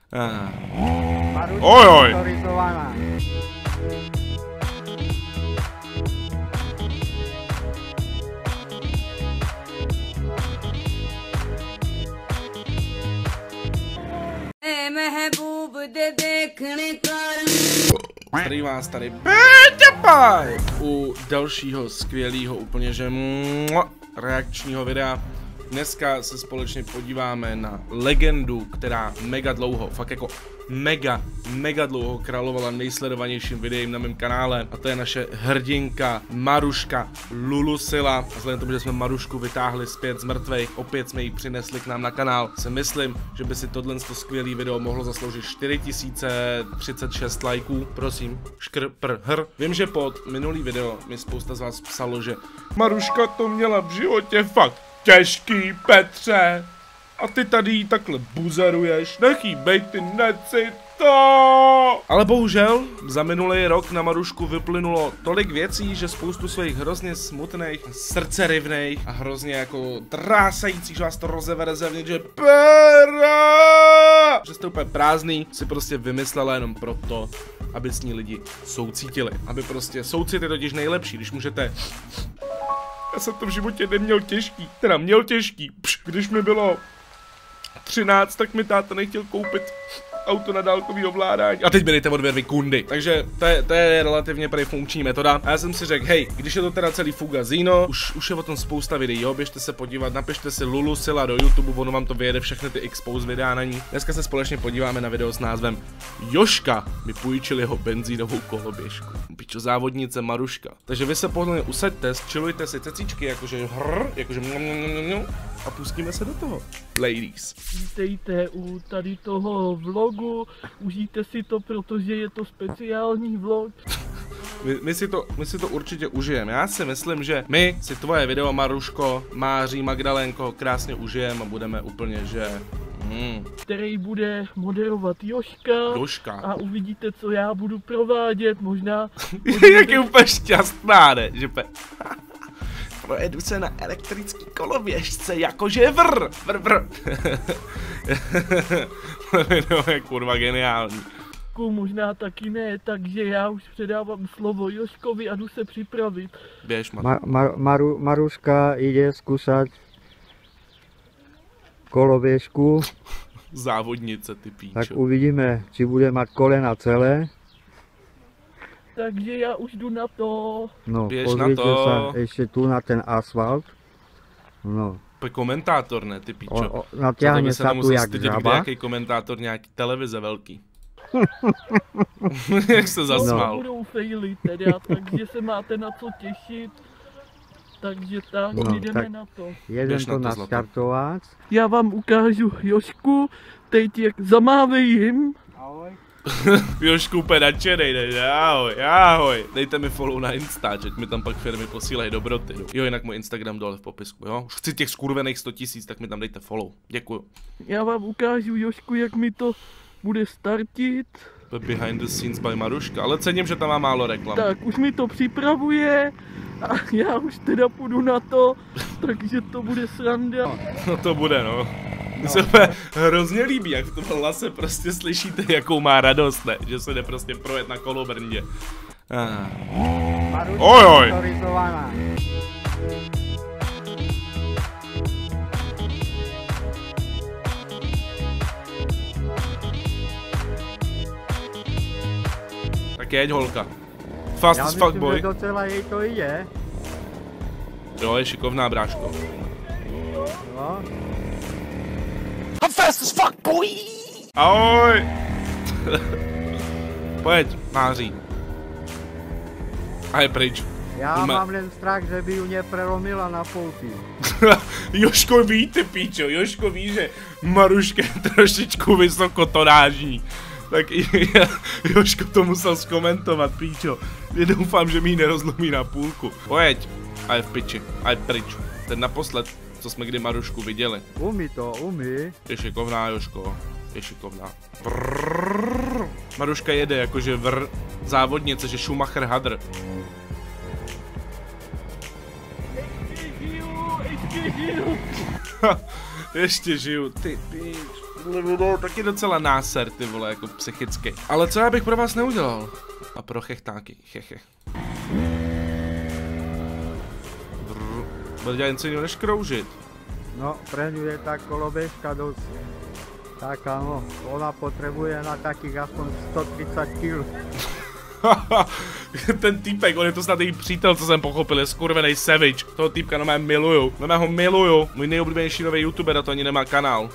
Ojoj! Tady vás tady Péťapaj u dalšího skvělého úplně že reakčního videa. Dneska se společně podíváme na legendu, která mega dlouho, fakt jako mega dlouho královala nejsledovanějším videem na mém kanále, a to je naše hrdinka Maruška Lulusila. A vzhledem k tomu, že jsme Marušku vytáhli zpět z mrtvejch, opět jsme ji přinesli k nám na kanál, si myslím, že by si tohle skvělý video mohlo zasloužit 4036 lajků. Prosím, hr. Vím, že pod minulý video mi spousta z vás psalo, že Maruška to měla v životě fakt těžký, Petře. A ty tady jí takhle buzeruješ, nech jí bejt, ty necito. Ale bohužel, za minulý rok na Marušku vyplynulo tolik věcí, že spoustu svých hrozně smutných, srdcerivných a hrozně jako trásajících, že vás to rozevere zevnitř, že pera! Že jste úplně prázdný, si prostě vymyslela jenom proto, aby s ní lidi soucítili. Aby prostě soucit je totiž nejlepší, když můžete... Já jsem to v životě neměl těžký, teda měl těžký. Když mi bylo 13, tak mi táta nechtěl koupit auto na dálkový ovládání. A teď mi dejte od věrvy kundy. Takže to je relativně prej funkční metoda. A já jsem si řekl, hej, když je to teda celý fugazino, už je o tom spousta videí, jo, běžte se podívat, napište si Lulusila do YouTube, ono vám to vyjede všechny ty expose videa na ní. Dneska se společně podíváme na video s názvem Jožka mi půjčil jeho benzínovou koloběžku. Pičo, závodnice Maruška. Takže vy se pohodlně usaďte, chillujte si cecíčky, jakože a pustíme se do toho. Ladies. Vítejte u tady toho vlogu, užijte si to, protože je to speciální vlog. My si to určitě užijeme. Já si myslím, že my si tvoje video, Maruško, Máří, Magdalénko, krásně užijeme a budeme úplně, že... Který bude moderovat Jožka. A uvidíte, co já budu provádět, možná... Jak je úplně šťastná, ne? Že projedu se na elektrický koloběžce, jakože vrr. Video je kurva geniální. Možná taky ne, takže já už předávám slovo Jožkovi a jdu se připravit. Běž, Maruška jde zkusat koloběžku. Závodnice, ty píčo. Tak uvidíme, či bude mít kolena celé. Takže já už jdu na to. No, běž na to. Se ještě tu na ten asfalt. No. Komentátor, ne, ty píčo. Natáhne se tu jak žaba. Nějaký komentátor, nějaký televize velký. Jak se zasmál. No, budou faily teda, takže se máte na co těšit. Takže tak, jdeme na to. Jeden to nastartovat. Já vám ukážu Jožku, teď jak zamávej jim. Ahoj. Jožku úplně nadšenej, ne? Ahoj. Dejte mi follow na Insta, že mi tam pak firmy posílají dobroty. Jo, jinak můj Instagram dole v popisku, jo? Už chci těch skurvených 100 000, tak mi tam dejte follow. Děkuju. Já vám ukážu, Jožku, jak mi to bude startit. Behind the scenes by Maruška, ale cením, že tam má málo reklam. Tak, už mi to připravuje a já už teda půjdu na to, takže to bude sranda. No to bude, no. Mně se úplně hrozně líbí, jak v tom hlase prostě slyšíte, jakou má radost, ne? Že se jde prostě projet na kolobrndě. Ojoj! Tak jeď, holka. Fast as fuck, boy. Já myslím, že docela jej to jde. Jo, je šikovná, bráško. No. I'm fast as fuck, boy! Ahoj! Pojď, Máří. A je pryč. Já mám jen strach, že by ju neprelomila na půlky. Jožko ví, ty píčo, Jožko ví, že Maruška je trošičku vysokotonážní. Tak Jožko to musel zkomentovat, píčo. Já doufám, že mi ji nerozlomí na půlku. Pojď. A je v piči, a je pryč. Ten naposled, co jsme kdy Marušku viděli. Umí to, umí. Je šikovná, Jožko. Je šikovná. Maruška jede jakože závodnice, že Schumacher hadr. Ještě žiju. Ještě žiju, ty píč. Video taky docela náser, ty vole, jako psychicky. Ale co já bych pro vás neudělal? A pro chechtáky, cheche. Bude dělat něco jiného než kroužit. No, pre ňu je tá koloběžka dosť taká, no, ona potrebuje na takých aspoň 130 kg. Ten týpek, on je to snad její přítel, co jsem pochopil, je skurvenej savage. Toho týpka no mé miluju, no mé ho miluju. Můj nejoblíbenější nový youtuber a to ani nemá kanál.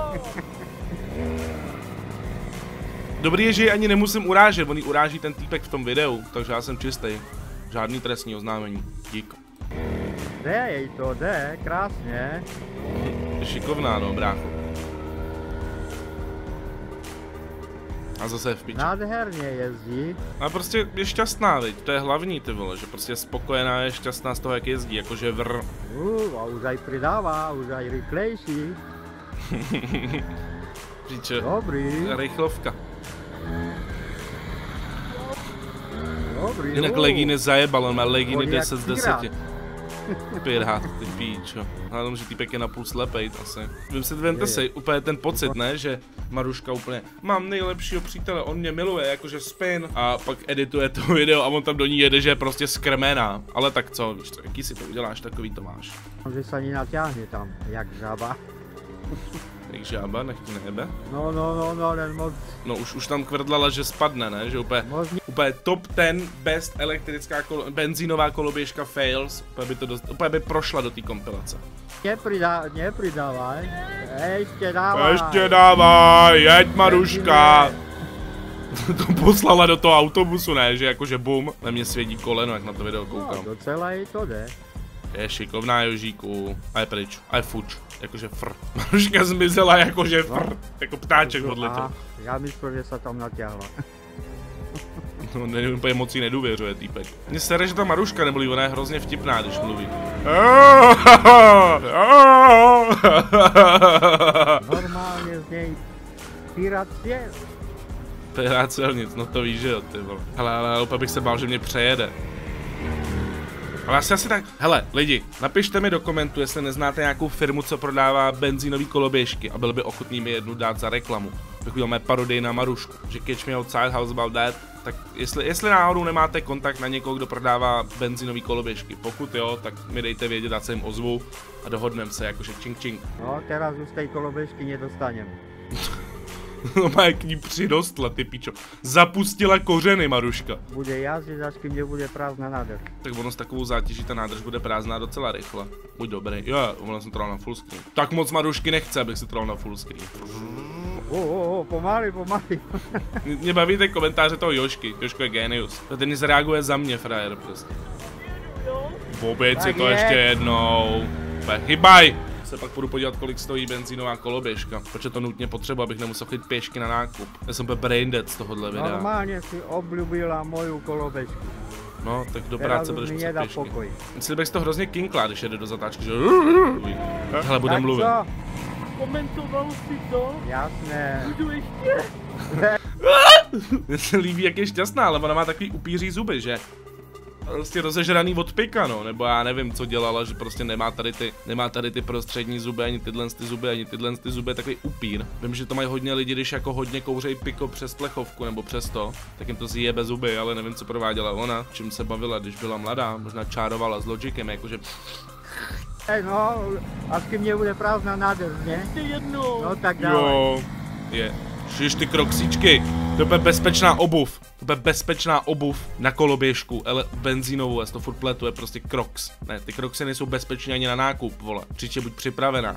Dobrý je, že ji ani nemusím urážet, on ji uráží ten týpek v tom videu, takže já jsem čistý. Žádný trestní oznámení, dík. Jde jej to, jde, krásně. Je šikovná, no, brácho. A zase je v piči. Nádherně jezdí. A prostě je šťastná, viď? To je hlavní, ty vole, že prostě je spokojená, je šťastná z toho, jak jezdí, jakože vrr. A už aj pridává, už aj rychlejší. Říče, dobrý. Rychlovka. Dobrý. Jinak legíny zajebal, on má legíny Vody jak 10 z 10. Pirát, ty píčo. Hádám, že týpek je napůl slepej asi. Vemte si úplně ten pocit, ne, že Maruška úplně, mám nejlepšího přítele, on mě miluje, jakože spin. A pak edituje to video a on tam do ní jede, že je prostě skrmená. Ale tak co, víš co, jaký si to uděláš, takový to máš. Že se ani natáhne tam, jak žaba. Jak žába, nech ti nejebe? No, len moc. No už tam kvrdlala, že spadne, ne? Že úplně top 10 best elektrická benzínová koloběžka fails. Úplně by prošla do té kompilace. Nepridávaj. Ještě dávaj. Ještě dávaj, jeď Maruška. To poslala do toho autobusu, ne? Že jakože bum. Na mě svědí koleno, jak na to video koukám. No, docela i to jde. Je šikovná, Jožíku. A je pryč. A je fuč. Jakože fr. Maruška zmizela jakože fr. No. Jako ptáček odletěl. Já myslím, že se tam natáhla. No, úplně moc jí nedůvěřuje týpek. Mně se že ta Maruška nemluví, ona je hrozně vtipná, když mluví. Normálně z něj pirát silnic. Pirát silnic, no to víš, že jo, ty vole. Ale úplně bych se bál, že mě přejede. Ale asi tak, hele, lidi, napište mi do komentu, jestli neznáte nějakou firmu, co prodává benzínové koloběžky a byl by ochotný mi jednu dát za reklamu. Bych udělal mé parodii na Marušku, že catch me outside, how's about that, tak jestli náhodou nemáte kontakt na někoho, kdo prodává benzínové koloběžky, pokud jo, tak mi dejte vědět, já se jim ozvu a dohodneme se, jakože čink čink. No, teraz už z té koloběžky nedostaneme. No má jak ní přirostla, ty pičo. Zapustila kořeny, Maruška. Bude jazdit, až kým nebude prázdná nádrž. Tak ono s takovou zátěží ta nádrž bude prázdná docela rychle. Buď dobrý. Jo, ono jsem to dal na full screen. Tak moc Marušky nechce, abych si to dal na full screen. Pomaly. Mě baví ty komentáře toho Jošky. Joško je genius. To ten zareaguje za mě, frajer, prostě. Oběť si to ještě jednou. Chybaj! Se pak budu podívat, kolik stojí benzínová koloběžka. Protože to nutně potřeba, abych nemusel chodit pěšky na nákup. Já jsem braindead z tohohle videa. Normálně si oblíbila moju koloběžku. No, tak do práce budeš muset pěšky. Pokoj. Myslím, že to hrozně kinklá, když jede do zatáčky, že... Hele, bude mluvit. Komentoval si to? Jasné. Budu ještě. Mně se líbí, jak je šťastná, ale ona má takový upíří zuby, že? Prostě rozežraný od pika, no, nebo já nevím, co dělala, že prostě nemá tady ty prostřední zuby, ani tyhle zuby, takový upír. Vím, že to mají hodně lidi, když jako hodně kouřej piko přes plechovku nebo přes to, tak jim to zjebe zuby, ale nevím, co prováděla ona, čím se bavila, když byla mladá, možná čárovala s Logicem, jakože... No, až kým nebude prázdná nádrž, ne? Ještě jednou. No tak dávaj. Jo, je. Šiš ty kroksíčky, to bude bezpečná obuv. To bude bezpečná obuv na koloběžku, ale benzínovou, já to furt pletu, je prostě Crocs. Ne, ty Crocsy nejsou bezpečné ani na nákup, vole. Příště buď připravená.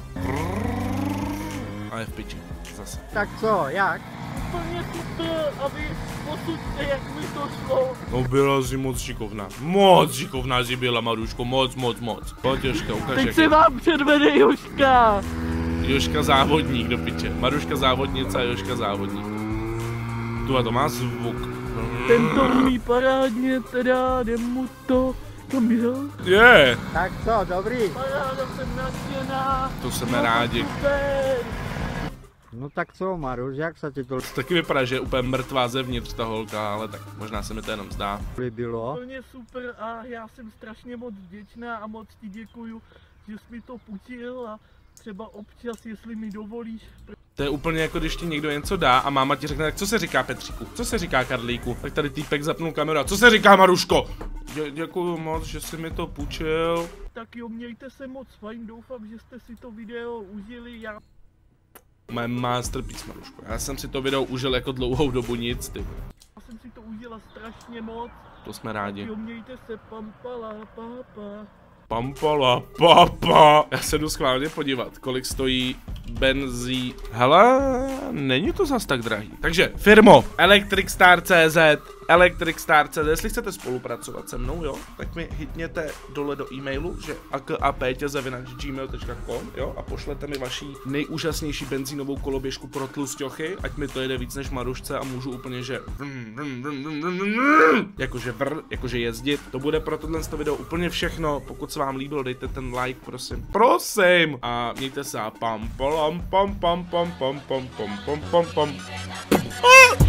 A je v piči, zase. Tak co, jak? Úplně super, aby posuďte, jak mi to šlo. No byla jsi moc šikovná jsi byla, Maruško, moc. Pojď Jožka, ukaž Teď se vám předvede Jožka. Jožka závodník do piče. Maruška závodnice a Jožka závodník. Tu a to má zvuk. Tento umí parádně, teda jde mu to. Kamil? Je. Tak co, dobrý? Paráda, jsem nadšená. To jsme rádi. Super. No tak co, Maruš, jak se ti to Taky vypadá, že je úplně mrtvá zevnitř ta holka, ale tak možná se mi to jenom zdá. líbilo? Úplně super a já jsem strašně moc vděčná a moc ti děkuju, že jsi mi to putil a třeba občas, jestli mi dovolíš, To je úplně jako když ti někdo něco dá a máma ti řekne, tak co se říká Petříku, co se říká Karlíku, tak tady týpek zapnul kameru a co se říká Maruško? Děkuju moc, že jsi mi to půjčil. Tak jo, mějte se moc fajn, doufám, že jste si to video užili, já... Moje masterpiece, Maruško, já jsem si to video užil jako dlouhou dobu nic, ty. Já jsem si to užila strašně moc. To jsme rádi. Tak jo, mějte se, pampala, papa. Pampala, papa. Já se jdu schválně podívat, kolik stojí benzín. Hele, není to zas tak drahý. Takže, firmo, ElectricStar.cz, jestli chcete spolupracovat se mnou, jo, tak mi hitněte dole do e-mailu, že akapetě@gmail.com, jo, a pošlete mi vaší nejúžasnější benzínovou koloběžku pro tlusťochy, ať mi to jede víc než Marušce a můžu úplně, že jakože jezdit. To bude pro tohle video úplně všechno. Pokud se vám líbilo, dejte ten like, prosím. Prosím! A mějte se a pam, pam, pam, pam, pam, pam, pam, pam, pam, pam, pam.